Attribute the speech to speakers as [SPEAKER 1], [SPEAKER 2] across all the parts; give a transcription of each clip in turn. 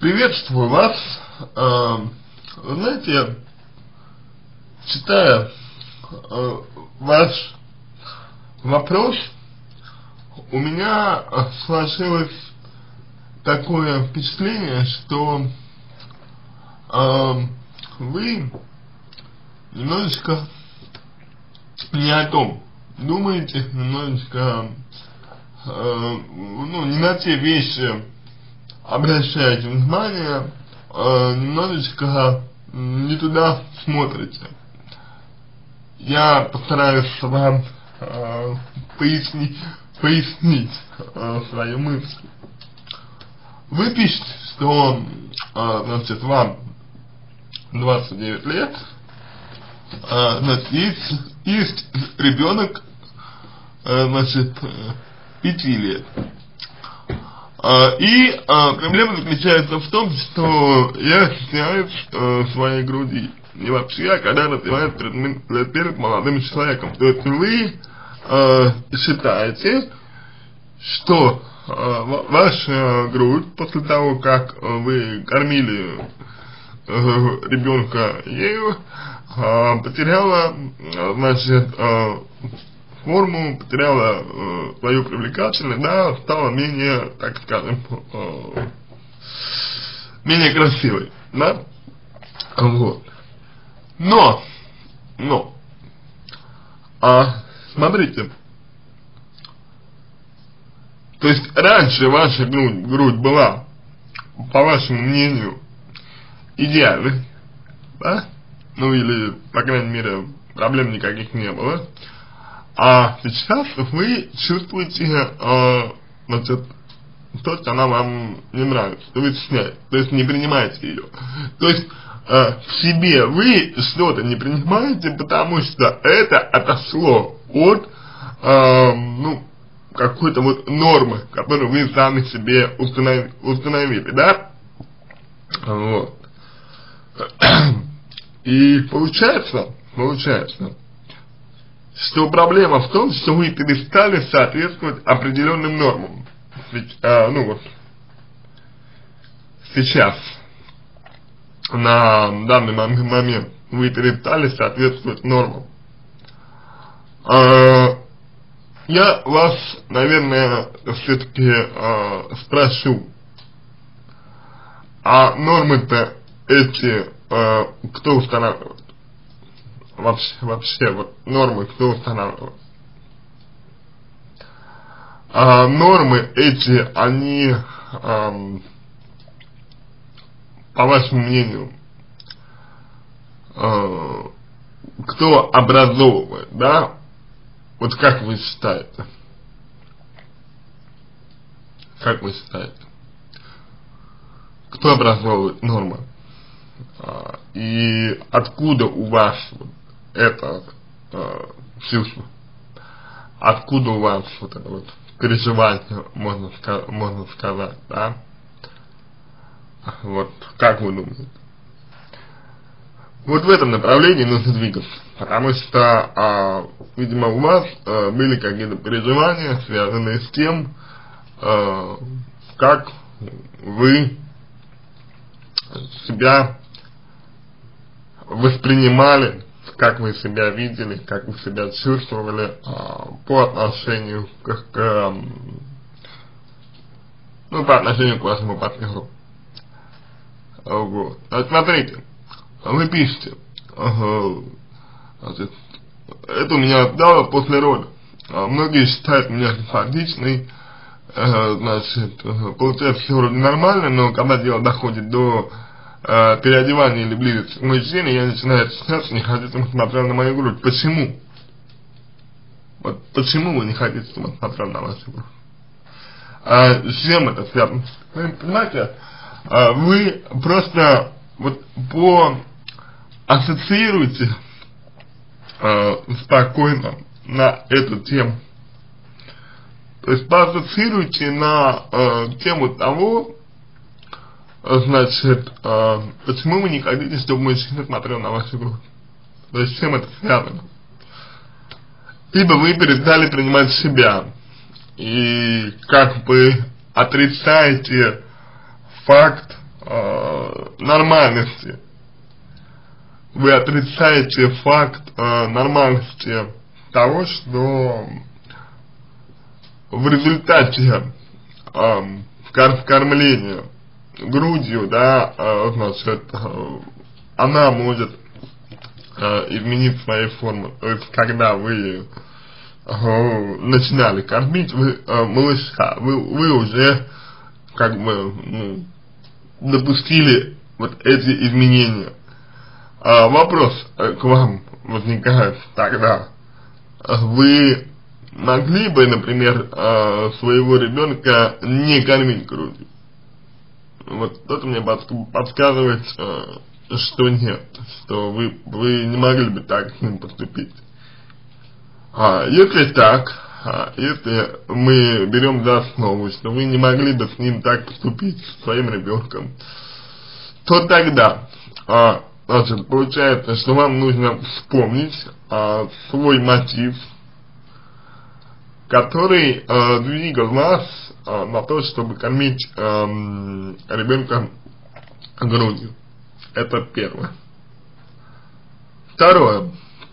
[SPEAKER 1] Приветствую вас. Вы знаете, читая ваш вопрос, у меня сложилось такое впечатление, что вы немножечко не о том думаете, немножечко не на те вещи обращаете внимание, немножечко не туда смотрите. Я постараюсь вам пояснить свою мысль. Вы пишете, что значит, вам 29 лет, значит, есть ребенок, значит, 5 лет. И проблема заключается в том, что я стесняюсь своей груди. И вообще, когда развиваюсь перед молодым человеком, то есть вы считаете, что ваша грудь, после того, как вы кормили ребенка ею, потеряла, значит, форму, потеряла свою привлекательность, да, стала менее, так скажем, менее красивой, да, вот. Но, смотрите, то есть раньше ваша грудь была, по вашему мнению, идеальной, да, ну или, по крайней мере, проблем никаких не было. А сейчас вы чувствуете, значит, то, что она вам не нравится, то вы стесняетесь, то есть не принимаете ее. То есть в себе вы что-то не принимаете, потому что это отошло от, какой-то вот нормы, которую вы сами себе установили, да? Вот. И получается, что проблема в том, что вы перестали соответствовать определенным нормам. Сейчас, на данный момент, вы перестали соответствовать нормам. Я вас, наверное, все-таки спрошу, а нормы-то эти кто устанавливает? Вообще, вот нормы кто устанавливает? Нормы эти, они, по вашему мнению, кто образовывает, да? Вот как вы считаете? Как вы считаете? Кто образовывает нормы? И откуда у вас вот это чувство? Откуда у вас вот это вот переживание, можно сказать, да? Вот, как вы думаете? Вот в этом направлении нужно двигаться, потому что, видимо, у вас были какие-то переживания, связанные с тем, как вы себя воспринимали, как вы себя видели, как вы себя чувствовали по отношению к вашему партнеру. Вот. А смотрите, вы пишете, значит, это у меня дало после рода. Многие считают меня симпатичной, значит, получается все вроде нормально, но когда дело доходит до переодевания или близости к мужчине, я начинаю стесняться, не хотите смотреть на мою грудь. Почему? Вот почему вы не хотите смотреть на вашу грудь? С чем это связано? Вы понимаете, вы просто вот ассоциируете спокойно на эту тему. То есть поассоциируйте на тему того, значит, почему вы не хотите, чтобы мужчина смотрел на вашу грудь? То есть с чем это связано? Либо вы перестали принимать себя, и как бы отрицаете факт нормальности. Вы отрицаете факт нормальности того, что в результате кормления грудью, да, значит, она может изменить свои формы. То есть, когда вы начинали кормить малыша, вы уже как бы допустили вот эти изменения. Вопрос к вам возникает тогда: вы могли бы, например, своего ребенка не кормить грудью? Вот это мне подсказывает, что нет, что вы не могли бы так с ним поступить. Если так, если мы берем за основу, что вы не могли бы с ним так поступить, с своим ребенком, то тогда, значит, получается, что вам нужно вспомнить свой мотив, который двигал вас на то, чтобы кормить ребенка грудью. Это первое. Второе.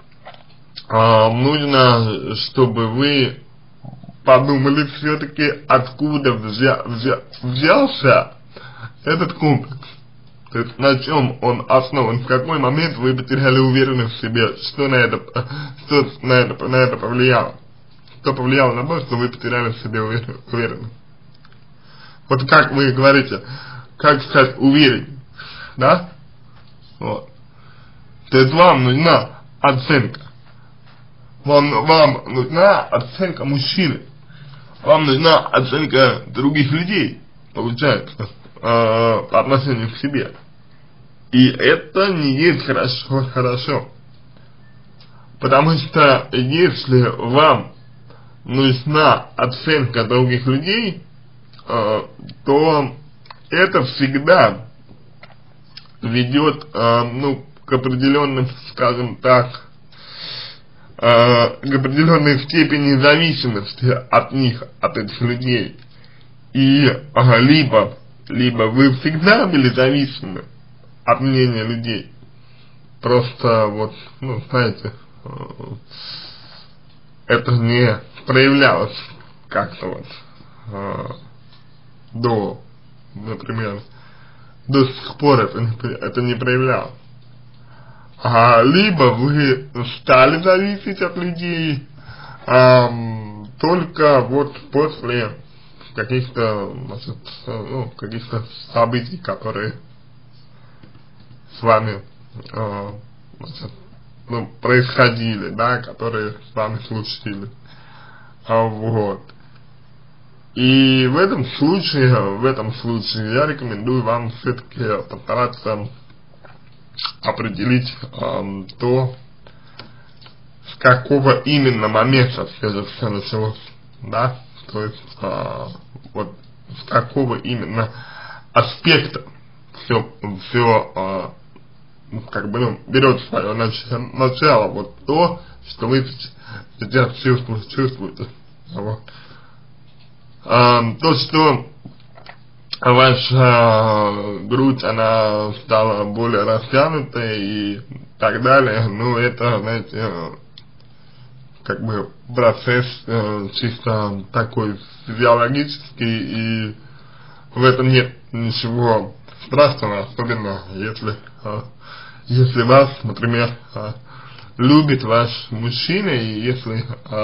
[SPEAKER 1] Нужно, чтобы вы подумали все-таки, откуда взялся этот комплекс. То есть, на чем он основан, в какой момент вы потеряли уверенность в себе, что на это повлияло. Что повлияло на то, что вы потеряли в себе уверенность. Вот как вы говорите, как стать увереннее, да? Вот. То есть вам нужна оценка. Вам нужна оценка мужчины. Вам нужна оценка других людей, получается, по отношению к себе. И это не есть хорошо. Потому что если вам нужна оценка других людей, то это всегда ведет, к определенным, скажем так, к определенной степени зависимости от них, от этих людей. И либо вы всегда были зависимы от мнения людей, просто вот, знаете, это не проявлялось как-то вот например, до сих пор это не проявлялось. Либо вы стали зависеть от людей только вот после каких-то, каких-то событий, которые с вами происходили, да, которые с вами случились. Вот. И в этом случае я рекомендую вам все-таки постараться определить то, с какого именно момента все началось, да, то есть вот с какого именно аспекта все как бы берет свое начало, вот то, что вы сейчас чувствуете, вот. То, что ваша грудь, она стала более растянутой и так далее, это, знаете, как бы процесс чисто такой физиологический, и в этом нет ничего страшного, особенно если вас, например, любит ваш мужчина, и если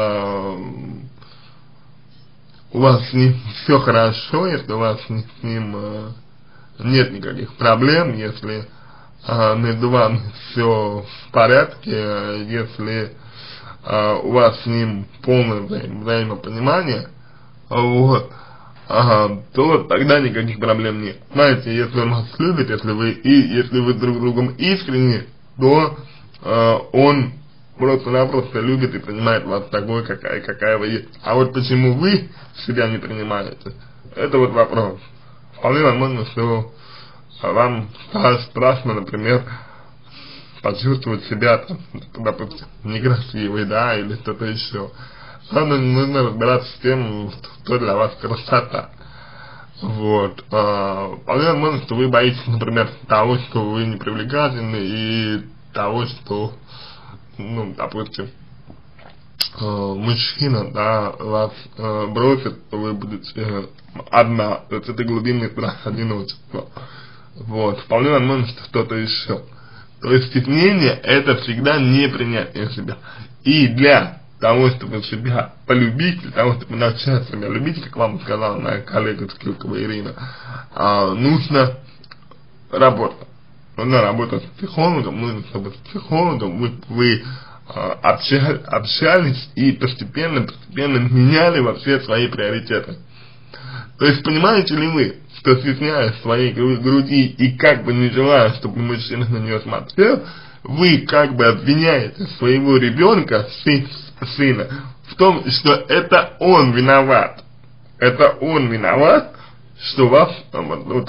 [SPEAKER 1] у вас с ним все хорошо, если у вас с ним нет никаких проблем, если между вами все в порядке, если у вас с ним полное взаимопонимание, вот, то тогда никаких проблем нет. Знаете, если он вас любит, если вы друг другом искренни, то он просто-напросто любит и принимает вас такой, какая вы есть. А вот почему вы себя не принимаете, это вот вопрос. Вполне возможно, что вам страшно, например, почувствовать себя, там, допустим, некрасивой, да, или что-то еще. Нужно разбираться с тем, что для вас красота. Вот. Вполне возможно, что вы боитесь, например, того, что вы не привлекательны, и того, что, ну, допустим, мужчина, да, вас бросит, вы будете одна, то есть это глубинный страх одиночества. Вот. Вполне возможно, что что-то еще. То есть стеснение — это всегда непринятие себя. И для того, чтобы себя полюбить, для того, чтобы начать себя любить, как вам сказала моя коллега Скилкова Ирина, нужно работать. Нужно работать с психологом, нужно, чтобы с психологом вы общались и постепенно меняли вообще свои приоритеты. То есть понимаете ли вы, что стесняясь своей груди и как бы не желая, чтобы мужчина на нее смотрел, вы как бы обвиняете своего ребенка, сына, в том, что это он виноват. Это он виноват, что у вас вот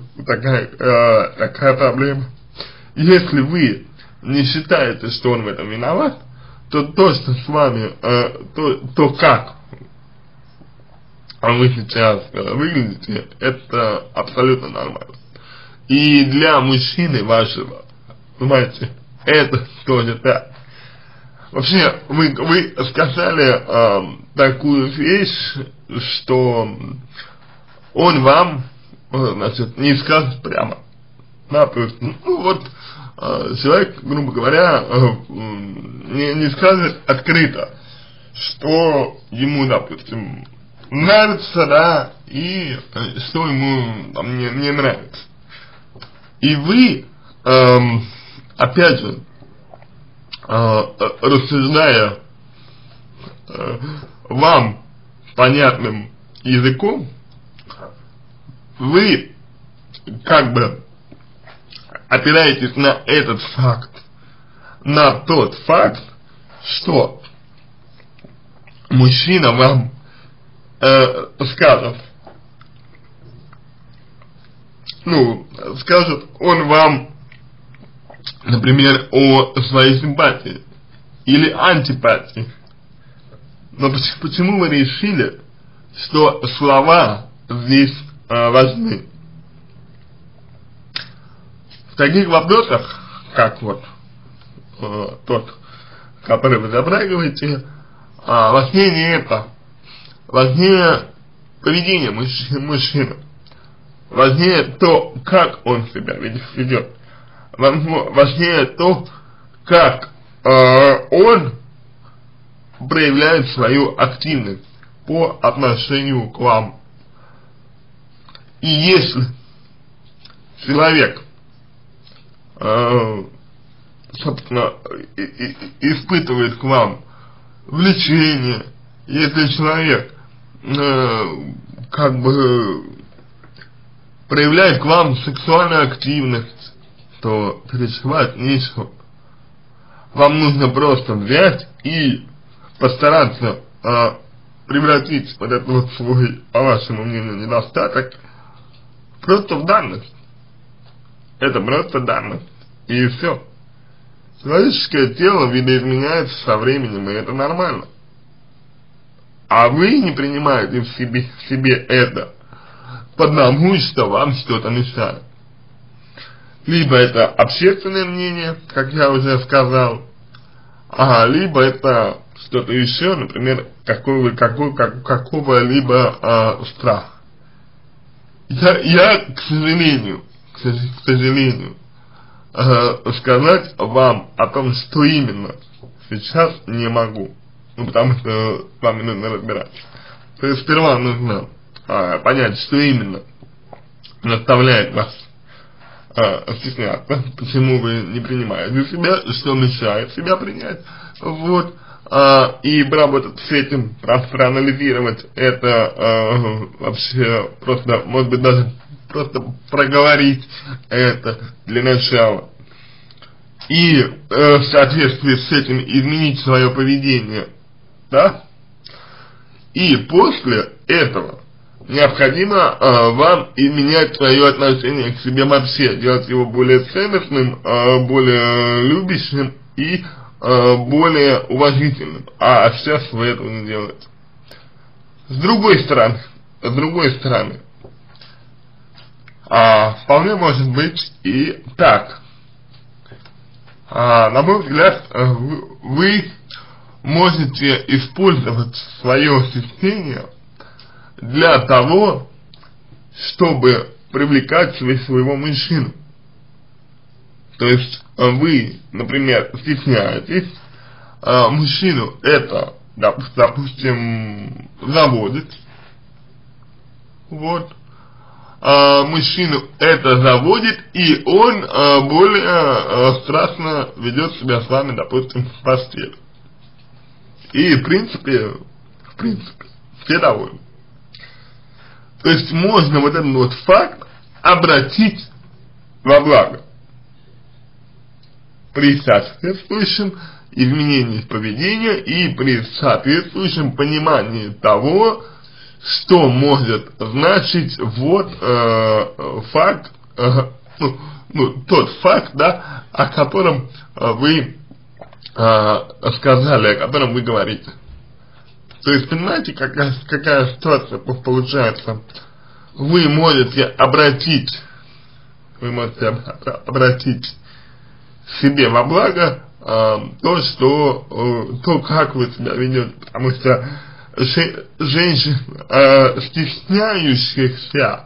[SPEAKER 1] такая проблема. Если вы не считаете, что он в этом виноват, то то, что с вами, то как вы сейчас выглядите, это абсолютно нормально. И для мужчины вашего, понимаете, это тоже так. Вообще, вы сказали такую вещь, что он вам, значит, не скажет прямо. Да, то есть, ну вот, человек, грубо говоря, не скажет открыто, что ему, допустим, нравится, да, и что ему там, не нравится. И вы, опять же, рассуждая вам понятным языком, вы как бы опираетесь на этот факт, на тот факт, что мужчина вам скажет, ну, скажет он вам, например, о своей симпатии или антипатии. Но почему вы решили, что слова здесь важны? В таких вопросах, как вот тот, который вы затрагиваете, важнее не это. Важнее поведение мужчины. Важнее то, как он себя ведет. Важнее то, как он проявляет свою активность по отношению к вам. И если человек, собственно, испытывает к вам влечение, если человек как бы проявляет к вам сексуальную активность, то переживать нечего. Вам нужно просто взять и постараться превратить вот этот вот свой, по вашему мнению, недостаток просто в данность. Это просто данность. И все. Человеческое тело видоизменяется со временем, и это нормально. А вы не принимаете в себе это, потому что вам что-то мешает. Либо это общественное мнение, как я уже сказал, либо это что-то еще, например, какого-либо страха. Я, к сожалению, сказать вам о том, что именно сейчас не могу. Ну, потому что с вами нужно разбираться. То есть сперва нужно понять, что именно заставляет вас стесняться, почему вы не принимаете себя, что мешает себя принять, вот, и работать с этим, проанализировать это, вообще просто, может быть, даже просто проговорить это для начала. И в соответствии с этим изменить свое поведение, да? И после этого необходимо вам изменять свое отношение к себе вообще, делать его более целостным, более любящим и более уважительным. А сейчас вы этого не делаете. С другой стороны, вполне может быть и так. На мой взгляд, вы можете использовать свое стеснение для того, чтобы привлекать своего мужчину. То есть вы, например, стесняетесь, мужчину это, допустим, заводит, вот, мужчину это заводит, и он более страстно ведет себя с вами, допустим, в постели. И в принципе, все довольны. То есть можно вот этот вот факт обратить во благо при соответствующем изменении поведения и при соответствующем понимании того, что может значить вот факт, тот факт, да, о котором вы сказали, о котором вы говорите. То есть, понимаете, какая ситуация получается? Вы можете обратить себе во благо то, как вы себя ведете, потому что женщин, стесняющихся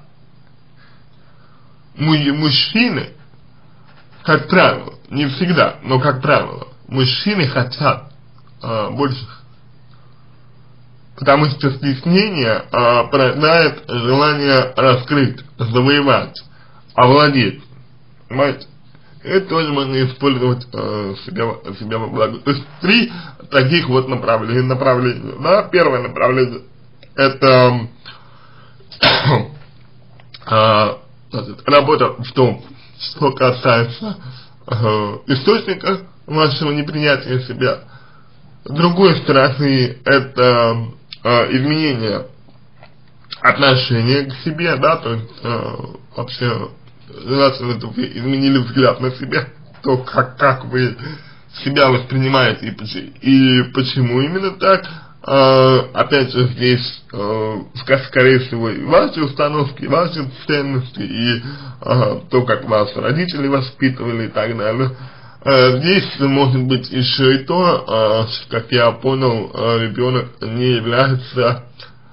[SPEAKER 1] мужчины, как правило, не всегда, но как правило, мужчины хотят больше. Потому что стеснение порождает желание раскрыть, завоевать, овладеть. Понимаете? Это тоже можно использовать себя во благо. То есть 3 таких вот направления. Да? Первое направление это работа в том, что касается источника вашего непринятия себя. С другой стороны, это изменение отношения к себе, да, то есть вообще желательно, чтобы вы изменили взгляд на себя, то как вы себя воспринимаете и почему именно так. Опять же, здесь скорее всего и ваши установки, ваши ценности и то, как вас родители воспитывали и так далее. Здесь может быть еще и то, как я понял, ребенок не является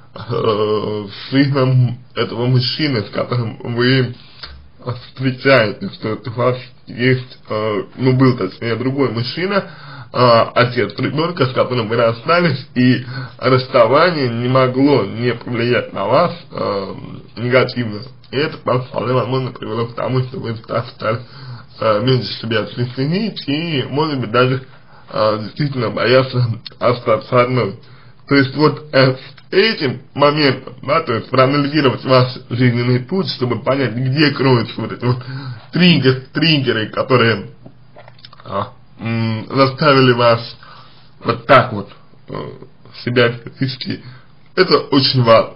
[SPEAKER 1] сыном этого мужчины, с которым вы встречаетесь, что у вас есть, был точнее другой мужчина, отец ребенка, с которым вы расстались, и расставание не могло не повлиять на вас негативно. И это вполне возможно привело к тому, что вы стали меньше себя ценить и, может быть, даже действительно бояться остаться одной. То есть вот этим моментом, да, то есть проанализировать ваш жизненный путь, чтобы понять, где кроются вот эти вот триггеры, которые заставили вас вот так вот себя вести. Это очень важно.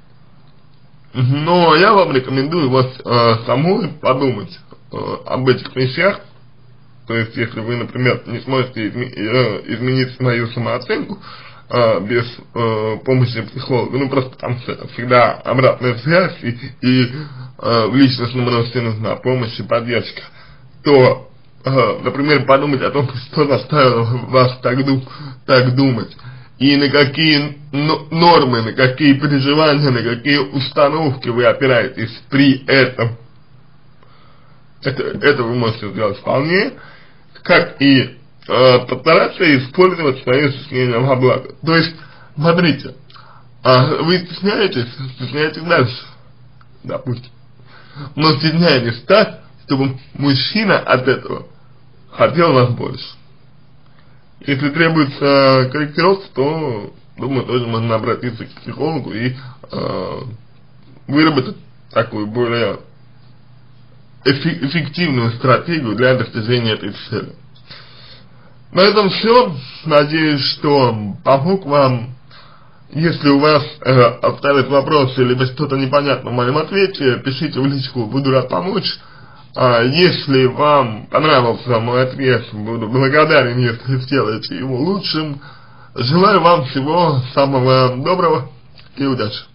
[SPEAKER 1] Но я вам рекомендую вот самой подумать об этих вещах. То есть, если вы, например, не сможете изменить свою самооценку без помощи психолога, просто потому что это всегда обратная связь и в личностном росте нужна помощь и поддержка, то, например, подумать о том, что заставило вас так думать, и на какие нормы, на какие переживания, на какие установки вы опираетесь при этом. Это вы можете сделать вполне, как и постараться использовать свое стеснение во благо. То есть, смотрите, вы стесняетесь дальше, допустим, но стесняетесь так, чтобы мужчина от этого хотел вас больше. Если требуется корректировка, то, думаю, тоже можно обратиться к психологу и выработать такую более эффективную стратегию для достижения этой цели. На этом все. Надеюсь, что помог вам. Если у вас остались вопросы, либо что-то непонятно в моем ответе, пишите в личку, буду рад помочь. Если вам понравился мой ответ, буду благодарен, если сделаете его лучшим. Желаю вам всего самого доброго и удачи.